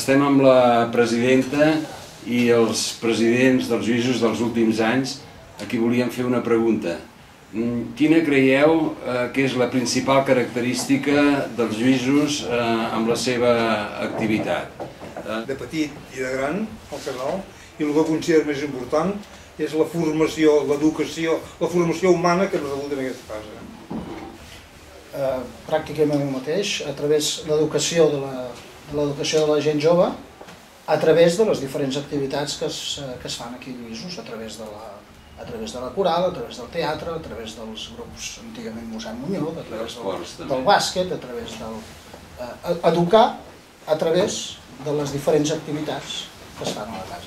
estem amb la presidenta i els presidents dels Lluïsos dels últims anys, a qui volíem fer una pregunta. Quina creieu que és la principal característica dels Lluïsos amb la seva activitat? De petit i de gran, al casal, i el que considero més important és la formació, l'educació, la formació humana que nos ha hagut en aquesta casa. Pràcticament el mateix, a través de l'educació de la gent jove, a través de les diferents activitats que es fan aquí a Lluïsos, a través de la coral, a través del teatre, a través dels grups antigament Mossèn Muñoz, a través del bàsquet, a través del... educar a través de les diferents activitats que es fan a la casa.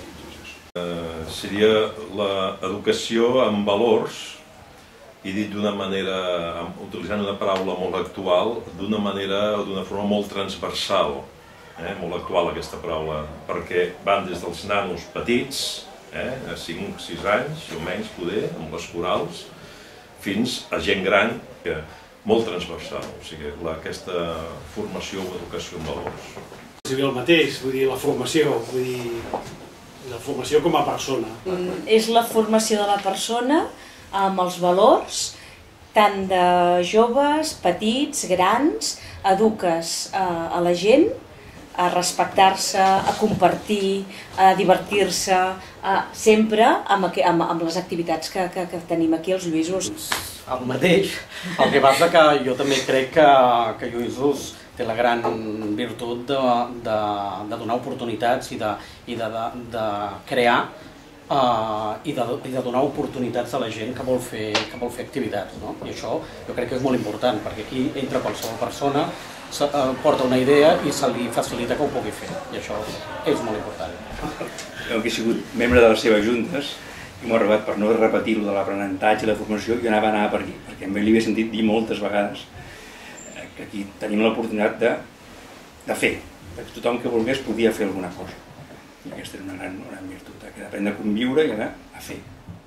Seria l'educació amb valors, i dit d'una manera, utilitzant una paraula molt actual, d'una manera o d'una forma molt transversal, molt actual aquesta paraula, perquè van des dels nanos petits, a 5-6 anys, o menys poder, amb les corals, fins a gent gran, molt transversal, o sigui, aquesta formació o educació en valors. Seria el mateix, vull dir, la formació, la formació com a persona. És la formació de la persona amb els valors, tant de joves, petits, grans, eduques a la gent, a respectar-se, a compartir, a divertir-se, sempre amb les activitats que tenim aquí als Lluïsos. El mateix, el que passa que jo també crec que Lluïsos té la gran virtut de donar oportunitats i de crear i de donar oportunitats a la gent que vol fer activitats. I això jo crec que és molt important, perquè aquí entra qualsevol persona, porta una idea i se li facilita que ho pugui fer, i això és molt important. Jo que he sigut membre de les seves juntes i m'ho he arribat per no repetir-ho de l'aprenentatge i la formació, jo anava per aquí, perquè a mi li havia sentit dir moltes vegades que aquí tenim l'oportunitat de fer, que tothom que volgués podia fer alguna cosa. I aquesta és una gran virtut, que d'aprendre a conviure i anar a fer.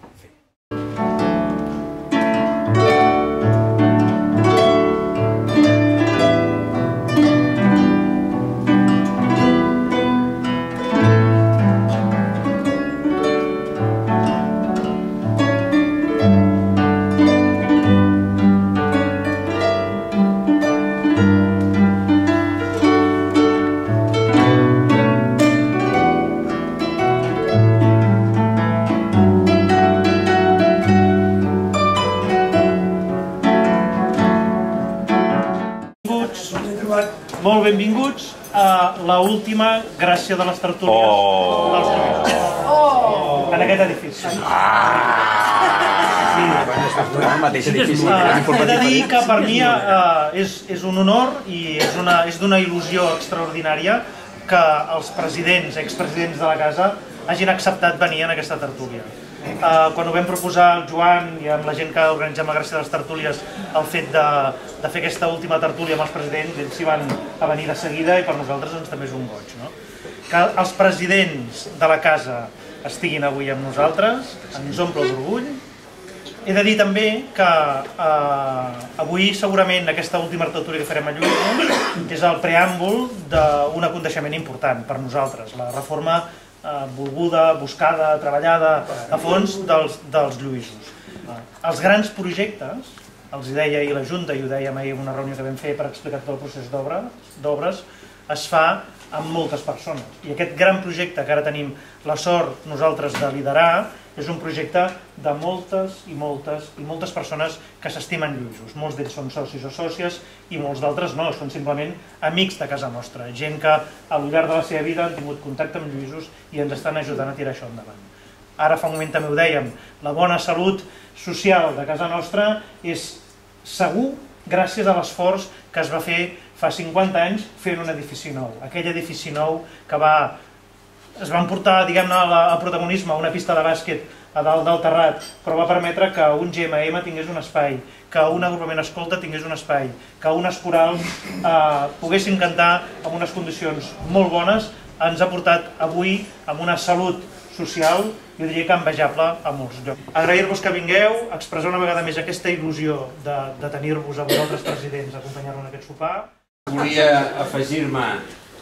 Molt benvinguts a l'última gràcia de les tertúlies dels Lluïsos, en aquest edifici. He de dir que per mi és un honor i és d'una il·lusió extraordinària que els presidents, expresidents de la casa hagin acceptat venir en aquesta tertúlia. Quan ho vam proposar el Joan i amb la gent que organitzem la gràcia de les tertúlies el fet de fer aquesta última tertúlia amb els presidents, ells s'hi van a venir de seguida i per nosaltres també és un goig. Que els presidents de la casa estiguin avui amb nosaltres ens omple d'orgull. He de dir també que avui segurament aquesta última tertúlia que farem a Lluïsos és el preàmbul d'un aconteixement important per nosaltres, la reforma volguda, buscada, treballada a fons dels Lluïsos. Els grans projectes, els hi deia ahir la Junta i ho dèiem ahir en una reunió que vam fer per explicar tot el procés d'obres, es fa amb moltes persones. I aquest gran projecte que ara tenim la sort nosaltres de liderar és un projecte de moltes i moltes persones que s'estimen Lluïsos. Molts d'ells són socis o sòcies i molts d'altres no, són simplement amics de casa nostra. Gent que al llarg de la seva vida han tingut contacte amb Lluïsos i ens estan ajudant a tirar això endavant. Ara fa un moment també ho dèiem, la bona salut social de casa nostra és segur gràcies a l'esforç que es va fer fa 50 anys fent un edifici nou. Aquell edifici nou que es van portar, diguem-ne, al protagonisme una pista de bàsquet a dalt del terrat, però va permetre que un GMM tingués un espai, que un agrupament escolta tingués un espai, que unes corals poguessin cantar en unes condicions molt bones, ens ha portat avui amb una salut social, jo diria que envejable a molts llocs. Agrair-vos que vingueu, expressar una vegada més aquesta il·lusió de tenir-vos a vosaltres presidents a acompanyar-nos en aquest sopar. Volia afegir-me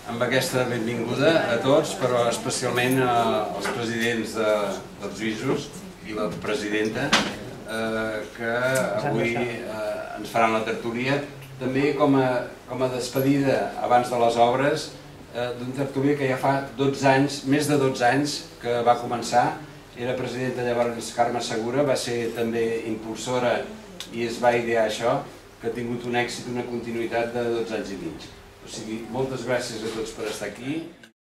amb aquesta benvinguda a tots, però especialment als presidents dels Lluïsos i la presidenta, que avui ens faran la tertúlia, també com a despedida abans de les obres d'una tertúlia que ja fa 12 anys, més de 12 anys que va començar. Era presidenta llavors Carme Segura, va ser també impulsora i es va idear això, que ha tingut un èxit, una continuïtat de 12 anys i mig. O sigui, moltes gràcies a tots per estar aquí.